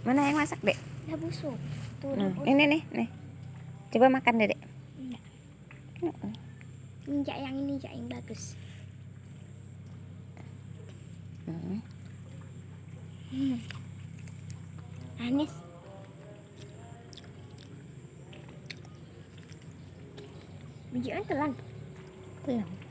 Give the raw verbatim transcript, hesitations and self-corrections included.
Mana yang masak, Dek? Udah busuk. Tuh, Nah, busuk. ini nih, nih. Coba makan, Dek. Enggak. Injak yang ini, injak yang bagus. Hmm. Hmm. Manis. Bijinya telan. Belum.